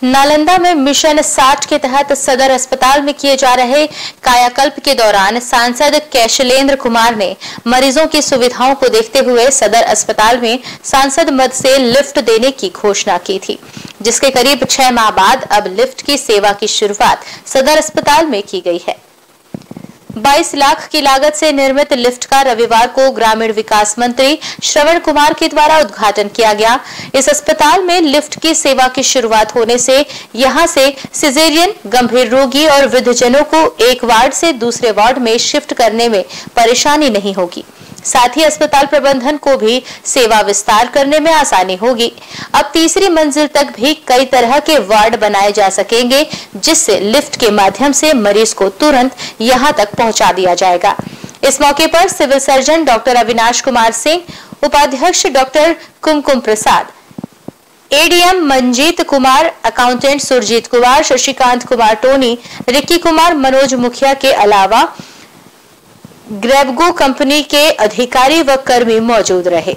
नालंदा में मिशन 60 के तहत सदर अस्पताल में किए जा रहे कायाकल्प के दौरान सांसद कैशलेंद्र कुमार ने मरीजों की सुविधाओं को देखते हुए सदर अस्पताल में सांसद मद से लिफ्ट देने की घोषणा की थी, जिसके करीब 6 माह बाद अब लिफ्ट की सेवा की शुरुआत सदर अस्पताल में की गई है। 22 लाख की लागत से निर्मित लिफ्ट का रविवार को ग्रामीण विकास मंत्री श्रवण कुमार के द्वारा उद्घाटन किया गया। इस अस्पताल में लिफ्ट की सेवा की शुरुआत होने से यहां से सिजेरियन, गंभीर रोगी और वृद्धजनों को एक वार्ड से दूसरे वार्ड में शिफ्ट करने में परेशानी नहीं होगी। साथ ही अस्पताल प्रबंधन को भी सेवा विस्तार करने में आसानी होगी। अब तीसरी मंजिल तक भी कई तरह के वार्ड बनाए जा सकेंगे, जिससे लिफ्ट के माध्यम से मरीज को तुरंत यहां तक पहुंचा दिया जाएगा। इस मौके पर civil surgeon doctor Avinash Kumar Singh, उपाध्यक्ष doctor Kumkum Prasad, ADM Manjeet Kumar, accountant Surjeet Kumar, Shashikant Kumar Tony, Rikki Kumar, Manoj Mukhiya के अलावा ग्रेबगो कंपनी के अधिकारी व कर्मी मौजूद रहे।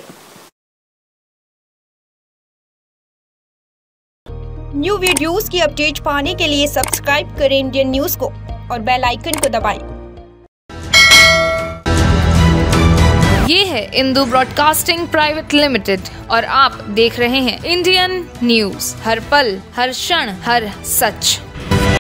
न्यू वीडियोस की अपडेट पाने के लिए सब्सक्राइब करें इंडियन न्यूज को और बेल आइकन को दबाएं। ये है इंदू ब्रॉडकास्टिंग प्राइवेट लिमिटेड और आप देख रहे हैं इंडियन न्यूज, हर पल, हर क्षण, हर सच।